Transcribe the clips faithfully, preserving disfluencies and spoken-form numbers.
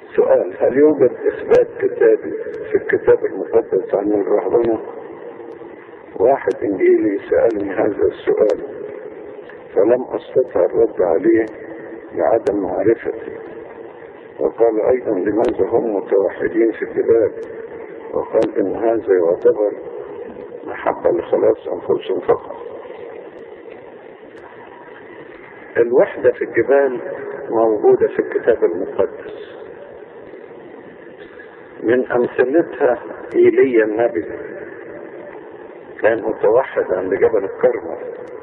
سؤال: هل يوجد إثبات كتابي في الكتاب المقدس عن الرهبنة؟ واحد إنجيلي سألني هذا السؤال فلم أستطع الرد عليه لعدم معرفتي، وقال أيضا: لماذا هم متوحدين في الجبال؟ وقال إن هذا يعتبر محبة لخلاص أنفسهم فقط. الوحدة في الجبال موجودة في الكتاب المقدس، من أمثلتها إيليا النبي كان متوحد عند جبل الكرمل،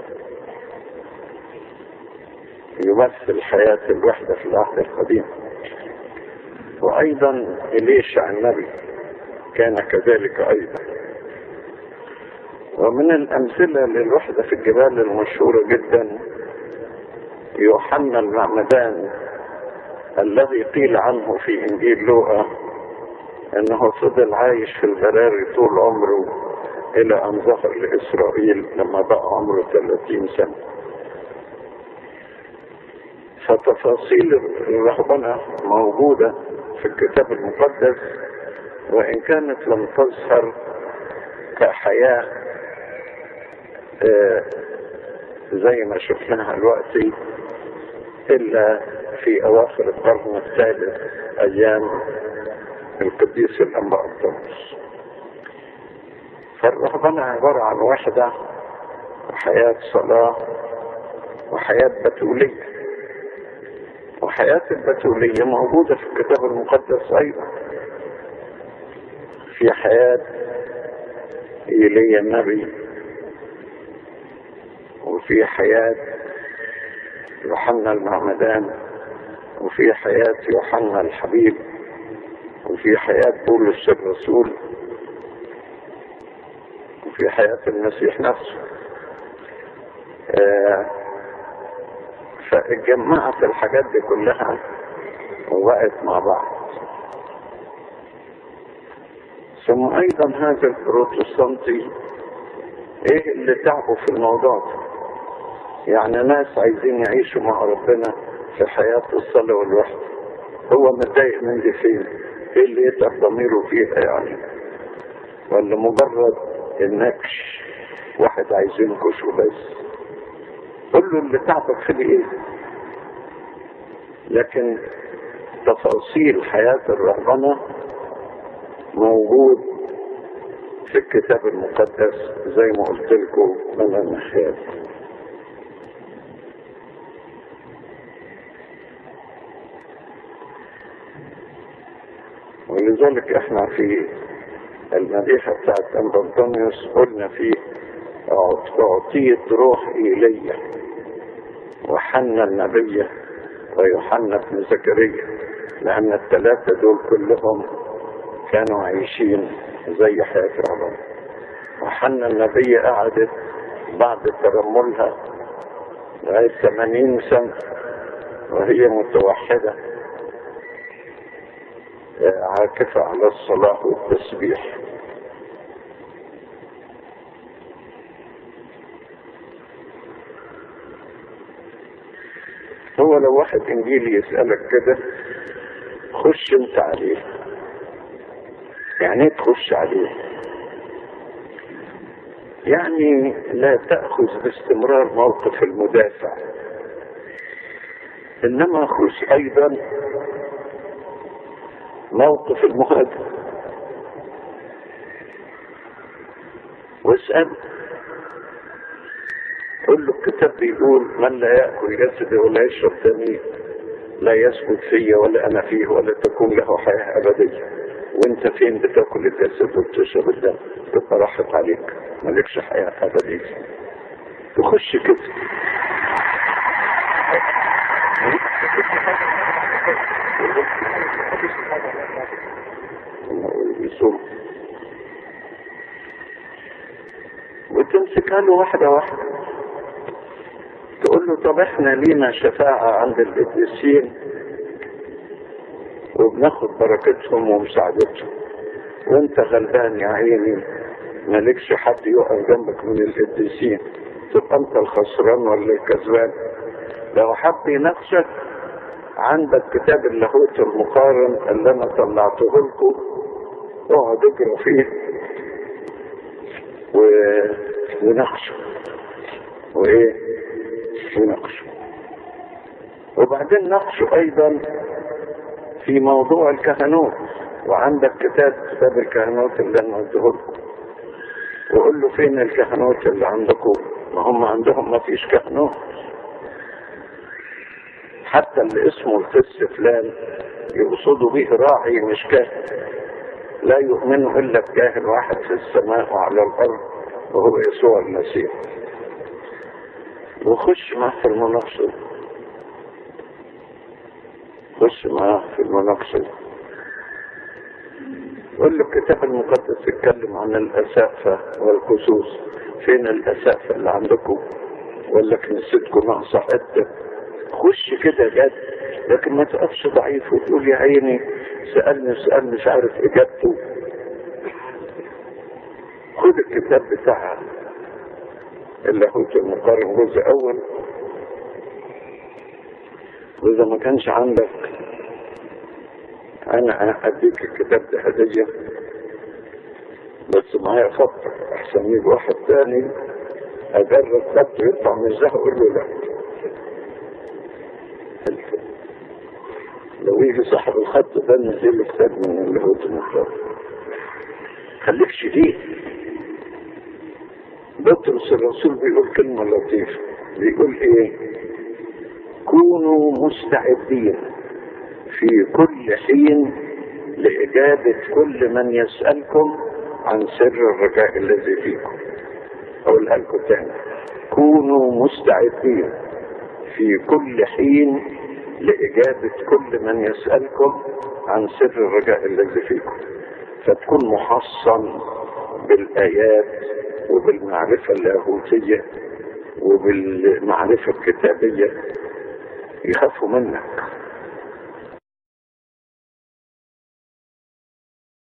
يمثل حياة الوحدة في العهد القديم. وأيضا إليشع النبي كان كذلك أيضا. ومن الأمثلة للوحدة في الجبال المشهورة جدا يوحنا المعمدان الذي قيل عنه في إنجيل لوقا أنه فضل عايش في البراري طول عمره إلى أن ظهر لإسرائيل لما بقى عمره ثلاثين سنة. فتفاصيل الرهبنة موجودة في الكتاب المقدس، وإن كانت لم تظهر كحياة آه زي ما شفناها دلوقتي إلا في أواخر القرن الثالث أيام القديس الأنبا أنطونيوس. فالرهبنة عبارة عن وحدة وحياة صلاة وحياة بتولية، وحياة البتولية موجودة في الكتاب المقدس أيضا، في حياة إيليا النبي، وفي حياة يوحنا المعمدان، وفي حياة يوحنا الحبيب، وفي حياة بولس الرسول، وفي حياة المسيح نفسه. آه فاتجمعت الحاجات دي كلها ووقت مع بعض. ثم ايضا هذا البروتستانتي ايه اللي تعبوا في الموضوع ده؟ يعني ناس عايزين يعيشوا مع ربنا في حياة الصلاة والوحدة، هو متضايق من دي فين؟ ايه اللي يتعب ضميره فيها يعني؟ ولا مجرد النكش، واحد عايز ينكش وبس؟ قل له اللي تعبك في ايه. لكن تفاصيل حياة الرهبنة موجود في الكتاب المقدس زي ما قلت لكم من الناحيات. ولذلك احنا في المديحة بتاعت أنبا أنطونيوس قلنا فيه: أعطيت روح إيليا وحنا النبي ويوحنا بن زكريا، لأن الثلاثة دول كلهم كانوا عايشين زي حياة ربنا. وحنا النبي قعدت بعد ترملها لغاية ثمانين سنة وهي متوحدة عاكفة على الصلاة والتسبيح. هو لو واحد انجيلي يسألك كده خش انت عليه. يعني ايه تخش عليه؟ يعني لا تأخذ باستمرار موقف المدافع، انما خذ ايضا موقف المهاجم واسأل، قل له الكتاب بيقول: من لا يأكل جسدي ولا يشرب دمي لا يثبت فيا ولا أنا فيه ولا تكون له حياة أبدية. وانت فين بتاكل الجسد وبتشرب الدم؟ تبقى راحت عليك، مالكش حياة أبدية. تخش كده. يصوم وتمسكها له واحدة واحدة، تقول له: طب احنا لينا شفاعة عند القديسين وبناخد بركتهم ومساعدتهم، وانت غلبان يا عيني مالكش حد يقف جنبك من عندك كتاب اللاهوت المقارن اللي انا طلعته لكم، اقعد اقرا فيه و... وناقشه وايه وناقشه. وبعدين ناقشه ايضا في موضوع الكهنوت، وعندك كتاب كتاب الكهنوت اللي انا قلته لكم، وقول له فين الكهنوت اللي عندكم؟ ما هم عندهم ما فيش كهنوت، حتى اللي اسمه القس فلان يقصدوا به راعي مش كاهن، لا يؤمنوا الا بكاهن واحد في السماء وعلى الارض وهو يسوع المسيح. وخش معاه في المناقشه، خش معاه في المناقشه، قول له الكتاب المقدس يتكلم عن الاسافه والكسوس، فين الاسافه اللي عندكم؟ ولا كنيستكم ناقصه حته؟ خش كده جد، لكن ما تقفش ضعيف وتقول يا عيني سألني سؤال مش عارف اجابته. خد الكتاب بتاع اللاهوت المقارن جزء اول، واذا ما كانش عندك انا اديك الكتاب ده هديه، بس معايا خط احسن من واحد تاني اجرب خط يطلع مش ده اقول له لا. لو يجي صاحب الخط ده نزل كتاب من اللاهوت المقارن. خليك شديد. بطرس الرسول بيقول كلمة لطيفة، بيقول ايه؟ كونوا مستعدين في كل حين لإجابة كل من يسألكم عن سر الرجاء الذي فيكم. أقولها لكم تاني، كونوا مستعدين في كل حين لإجابة كل من يسألكم عن سر الرجاء الذي فيكم، فتكون محصن بالآيات وبالمعرفة اللاهوتية وبالمعرفة الكتابية، يخافوا منك.